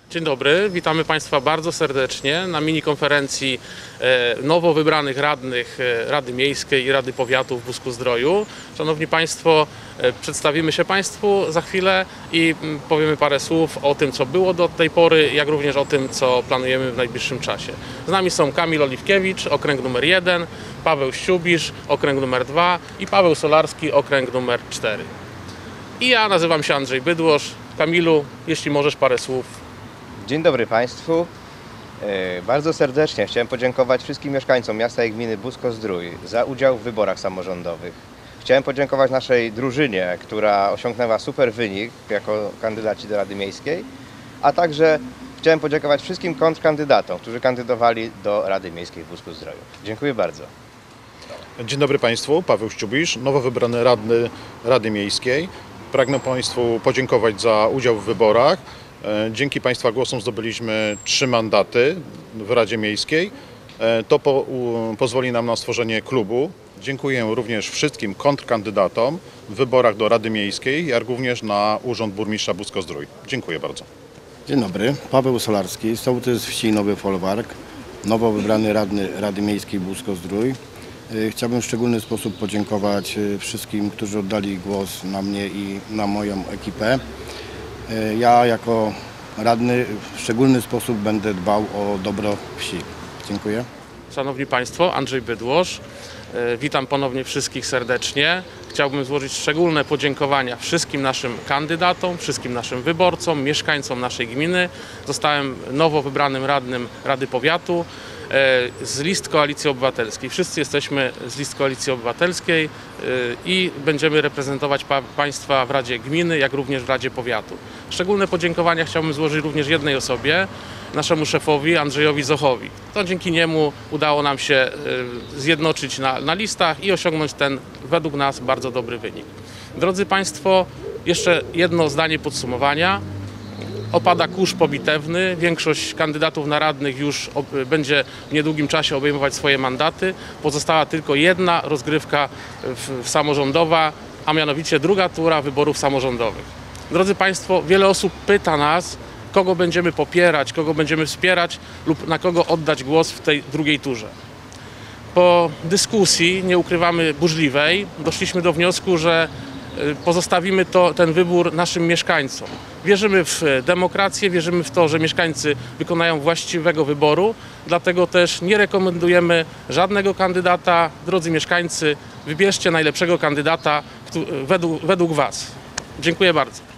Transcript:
Dzień dobry, witamy Państwa bardzo serdecznie na mini-konferencji nowo wybranych radnych Rady Miejskiej i Rady Powiatu w Busku-Zdroju. Szanowni Państwo, przedstawimy się Państwu za chwilę i powiemy parę słów o tym, co było do tej pory, jak również o tym, co planujemy w najbliższym czasie. Z nami są Kamil Oliwkiewicz, okręg numer 1, Paweł Ściubisz, okręg numer 2 i Paweł Solarski, okręg numer 4. I ja nazywam się Andrzej Bydłosz. Kamilu, jeśli możesz parę słów. Dzień dobry Państwu. Bardzo serdecznie chciałem podziękować wszystkim mieszkańcom miasta i gminy Busko-Zdrój za udział w wyborach samorządowych. Chciałem podziękować naszej drużynie, która osiągnęła super wynik jako kandydaci do Rady Miejskiej, a także chciałem podziękować wszystkim kontrkandydatom, którzy kandydowali do Rady Miejskiej w Busku-Zdroju. Dziękuję bardzo. Dzień dobry Państwu, Paweł Ściubisz, nowo wybrany radny Rady Miejskiej. Pragnę Państwu podziękować za udział w wyborach. Dzięki Państwa głosom zdobyliśmy 3 mandaty w Radzie Miejskiej. To pozwoli nam na stworzenie klubu. Dziękuję również wszystkim kontrkandydatom w wyborach do Rady Miejskiej, jak również na Urząd Burmistrza Busko-Zdrój. Dziękuję bardzo. Dzień dobry, Paweł Solarski, sołtys wsi Nowy Folwark, nowo wybrany radny Rady Miejskiej Busko-Zdrój. Chciałbym w szczególny sposób podziękować wszystkim, którzy oddali głos na mnie i na moją ekipę. Ja jako radny w szczególny sposób będę dbał o dobro wsi. Dziękuję. Szanowni Państwo, Andrzej Bydłosz. Witam ponownie wszystkich serdecznie. Chciałbym złożyć szczególne podziękowania wszystkim naszym kandydatom, wszystkim naszym wyborcom, mieszkańcom naszej gminy. Zostałem nowo wybranym radnym Rady Powiatu z list Koalicji Obywatelskiej. Wszyscy jesteśmy z list Koalicji Obywatelskiej i będziemy reprezentować Państwa w Radzie Gminy, jak również w Radzie Powiatu. Szczególne podziękowania chciałbym złożyć również jednej osobie, naszemu szefowi Andrzejowi Zochowi. To dzięki niemu udało nam się zjednoczyć na listach i osiągnąć ten, według nas, bardzo dobry wynik. Drodzy Państwo, jeszcze jedno zdanie podsumowania. Opada kurz pobitewny, większość kandydatów na radnych już będzie w niedługim czasie obejmować swoje mandaty. Pozostała tylko jedna rozgrywka samorządowa, a mianowicie druga tura wyborów samorządowych. Drodzy Państwo, wiele osób pyta nas, kogo będziemy popierać, kogo będziemy wspierać lub na kogo oddać głos w tej drugiej turze. Po dyskusji, nie ukrywamy burzliwej, doszliśmy do wniosku, że pozostawimy ten wybór naszym mieszkańcom. Wierzymy w demokrację, wierzymy w to, że mieszkańcy wykonają właściwego wyboru, dlatego też nie rekomendujemy żadnego kandydata. Drodzy mieszkańcy, wybierzcie najlepszego kandydata według Was. Dziękuję bardzo.